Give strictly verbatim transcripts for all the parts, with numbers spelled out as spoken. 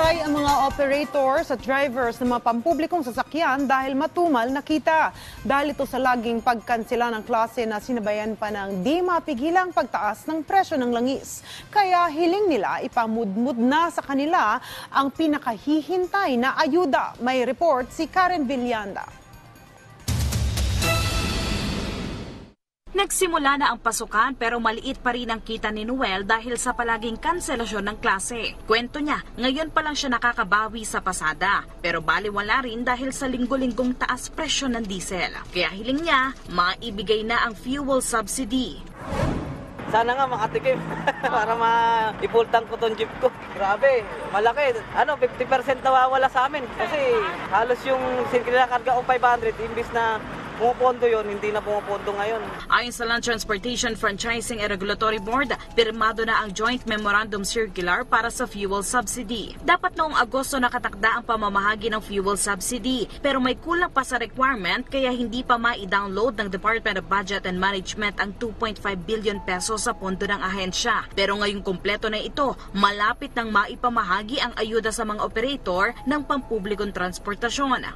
Naghintay ang mga operators at drivers ng mga pampublikong sasakyan dahil matumal na kita. Dahil ito sa laging pagkansela ng klase na sinabayan pa ng di mapigilang pagtaas ng presyo ng langis. Kaya hiling nila ipamudmud na sa kanila ang pinakahihintay na ayuda. May report si Karen Villanda. Nagsimula na ang pasukan pero maliit pa rin ang kita ni Noel dahil sa palaging kanselasyon ng klase. Kwento niya, ngayon pa lang siya nakakabawi sa pasada. Pero baliwala rin dahil sa linggo-linggong taas presyo ng diesel. Kaya hiling niya, maibigay na ang fuel subsidy. Sana nga makatikim para maipultang ko tong jeep ko. Grabe, malaki. Ano, fifty percent nawawala sa amin. Kasi halos yung sinilakarga ko five hundred, imbis na pumupondo yun, hindi na pumupondo ngayon. Ayon sa Land Transportation Franchising and Regulatory Board, pirmado na ang Joint Memorandum Circular para sa fuel subsidy. Dapat noong Agosto nakatakda ang pamamahagi ng fuel subsidy, pero may kulang pa sa requirement kaya hindi pa ma-download ng Department of Budget and Management ang two point five billion pesos sa pondo ng ahensya. Pero ngayong kumpleto na ito, malapit nang maipamahagi ang ayuda sa mga operator ng pampublikong transportasyon.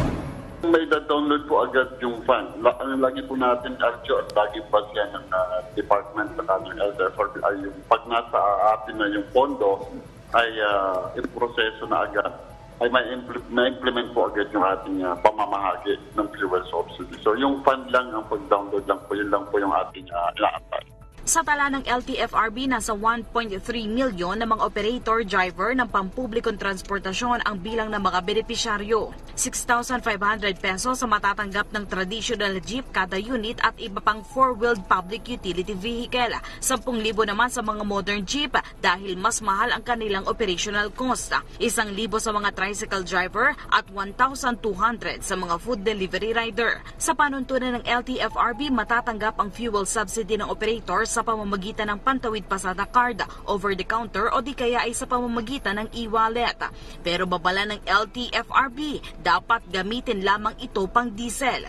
May download po agad yung fund. Ang lagi po natin, actually, lagi pa siya ng uh, department sa ng L T F R B ay yung pag nasa atin na yung pondo ay uh, iproseso na agad ay ma-implement po agad yung ating uh, pamamahagi ng fuel subsidy. So yung fund lang, ang pag-download lang po, yun lang po yung ating uh, inaantay. Sa tala ng L T F R B, nasa one point three milyon na mga operator-driver ng pampublikong transportasyon ang bilang ng mga benepisyaryo. six thousand five hundred pesos sa matatanggap ng traditional jeep kada unit at iba pang four-wheeled public utility vehicle. ten thousand naman sa mga modern jeep dahil mas mahal ang kanilang operational cost. one thousand sa mga tricycle driver at one thousand two hundred sa mga food delivery rider. Sa panuntunan ng L T F R B, matatanggap ang fuel subsidy ng operator sa pamamagitan ng Pantawid Pasada Card, over-the-counter o di kaya ay sa pamamagitan ng e-wallet. Pero babala ng L T F R B, dapat gamitin lamang ito pang diesel.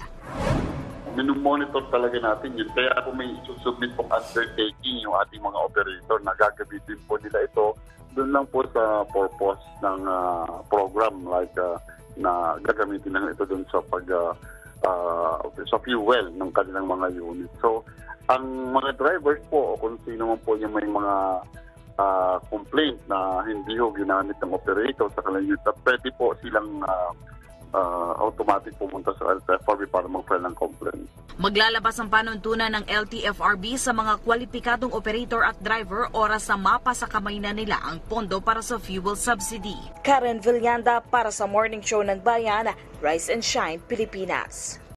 Minumonitor talaga natin yun. Kaya kung may susubmit pong undertaking yung ating mga operator na gagamitin po nila ito, doon lang po sa purpose ng uh, program like uh, na gagamitin lang ito doon sa pag uh, uh, sa fuel ng kanilang mga unit. So, ang mga drivers po o kung sino man po yung may mga uh, complaint na hindi ho ginamit ng operator sa kanilang unit, pwede po silang uh, uh, automatic pumunta sa L T F R B para mag-file ng complaint. Maglalabas ang panuntunan ng L T F R B sa mga kwalipikadong operator at driver oras na mapa sa kamay na nila ang pondo para sa fuel subsidy. Karen Villanda para sa Morning Show ng Bayan, Rise and Shine, Pilipinas.